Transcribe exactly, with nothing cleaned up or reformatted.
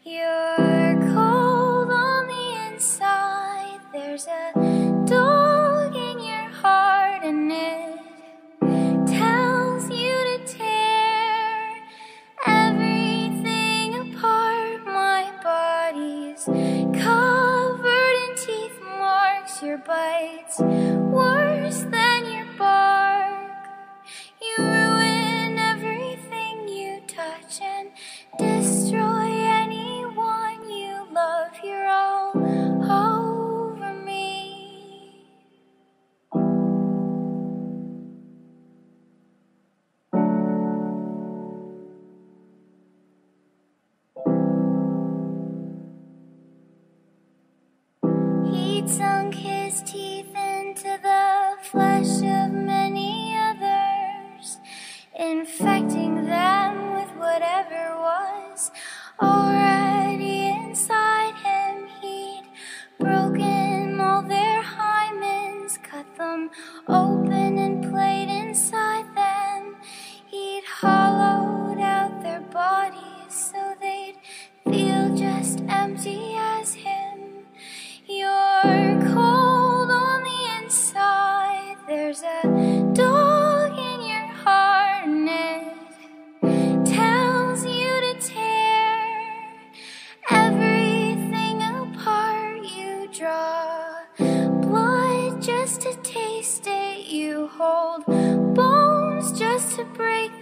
You're cold on the inside. There's a dog in your heart, and it tells you to tear everything apart. My body's covered in teeth marks. Your bite's worse than your bark. You ruin everything you touch and destroy anyone you love. You're all over me. He sunk his teeth into the flesh of many others, infecting them with whatever was already inside him. He'd broken all their hymens, cut them open and played inside them. He'd hollowed out their bodies so they'd feel just empty as him. You're cold on the inside. There's a dog in your heart, and it tells you to tear everything apart. You draw blood just to taste it. You hold bones just to break